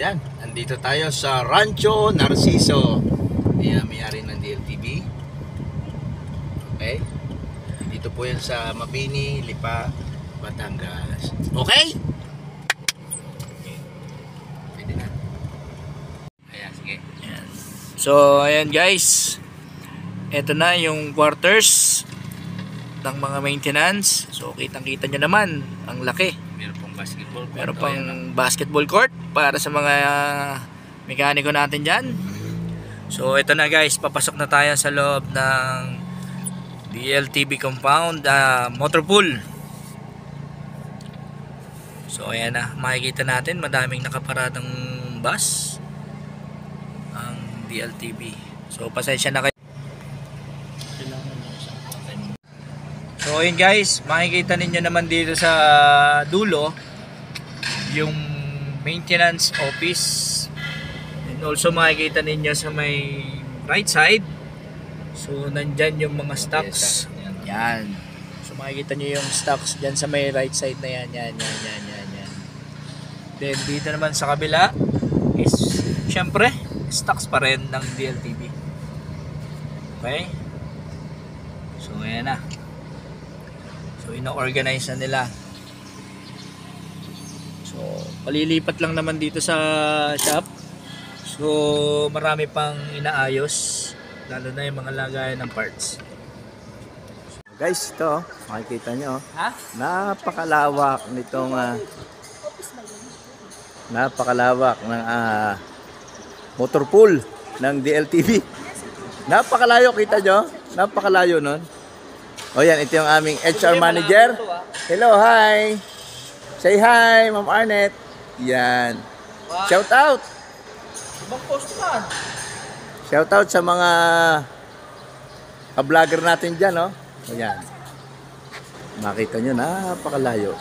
Ayan, nandito tayo sa Rancho Narciso. Ayan, may-ari ng DLTV. Okay? Dito po yan sa Mabini, Lipa, Batangas. Okay? Pwede na. Ayan, sige. Ayan. So, ayan guys. Ito na yung quarters ng mga maintenance. So, kitang-kita nyo naman ang laki. Meron pang basketball court. Meron pang basketball court para sa mga mekaniko natin dyan. So, ito na guys. Papasok na tayo sa loob ng DLTV compound, motor pool. So, ayan na. Makikita natin madaming nakaparadang bus ang DLTV. So, pasensya na kayo. So yun guys, makikita ninyo naman dito sa dulo yung maintenance office, and also makikita ninyo sa may right side. So nandyan yung mga stocks. Yan. So makikita nyo yung stocks dyan sa may right side na yan. Yan. Then dito naman sa kabila is syempre stocks pa rin ng DLTV. Okay. So ayan na. So ino-organize na nila. So palilipat lang naman dito sa shop. So marami pang inaayos, lalo na yung mga lagayan ng parts. So guys, ito makikita nyo, Ha? napakalawak nitong napakalawak ng motor pool ng DLTV. Napakalayo, kita nyo? Napakalayo nun. O yan, ito yung aming HR manager. Hello, hi. Say hi, Ma'am Arnett. Yan. Shout out. Ibang post man. Shout out sa mga ka-vlogger natin dyan, no? O yan. Makita nyo, napakalayo.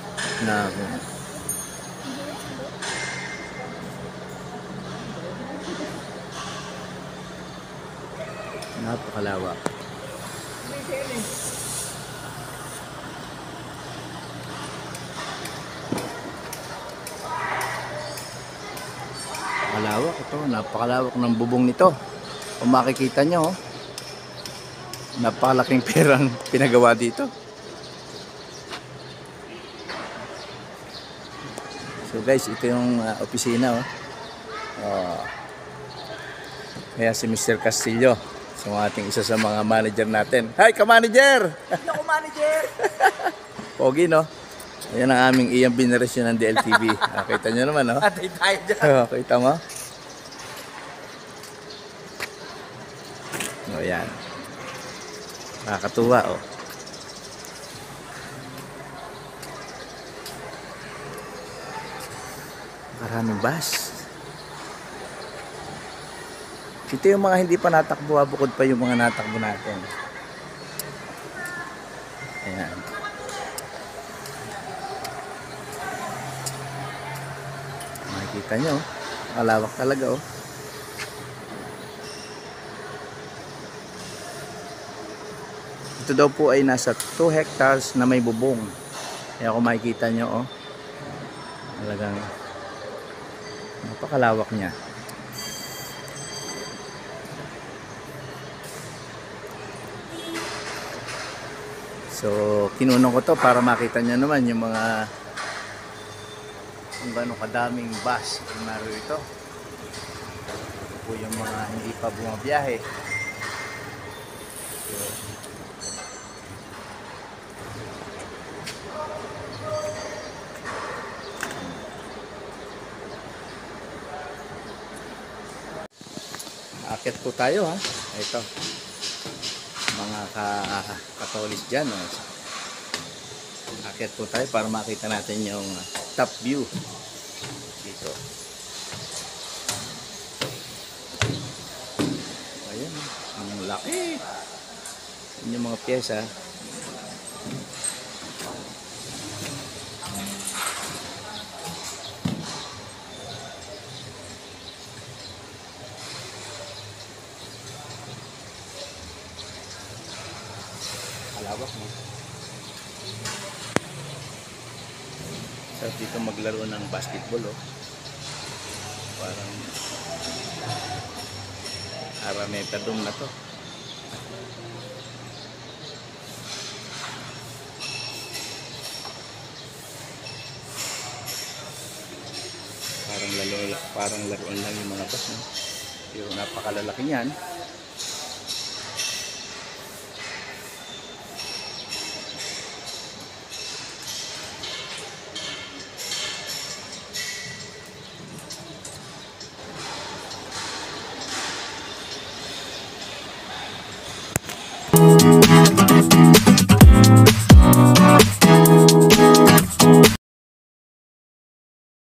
Napakalawak. Malawak ito, napakalawak ng bubong nito. Kung makikita nyo, napakalaking perang pinagawa dito. So guys, ito yung opisina. Kaya si Mr. Castillo, so ating isa sa mga manager natin. Hi, ka-manager! Hindi ako manager! Pogi, no? Ayan ang aming iyang bineresyon ng DLTV. Kita nyo naman, no? Atay tayo dyan. Kita mo? O, yan. Nakakatuwa, oh. Maraming bus. Ito yung mga hindi pa natakbo, bukod pa yung mga natakbo natin. Ayan. Makikita nyo, malawak talaga, oh. Ito daw po ay nasa 2 hectares na may bubong. Kaya kung makikita nyo, oh, talagang napakalawak niya. So, kinunong ko to para makita nyo naman yung mga kung gano'ng kadaming bus kung naroon ito. Ito po yung mga hindi pa bumabiyahe. So, akit po tayo, ha. Ito. Mga katolis dyan, oh. Akit po tayo para makita natin yung top view dito. Ayan, ang laki. Yun yung mga pyesa. Kalawak mo. Sarap dito maglaro ng basketball, oh. Parang Arametadum na to. Parang laruan lang yung mga bus, no? Pero napakalalaki niyan.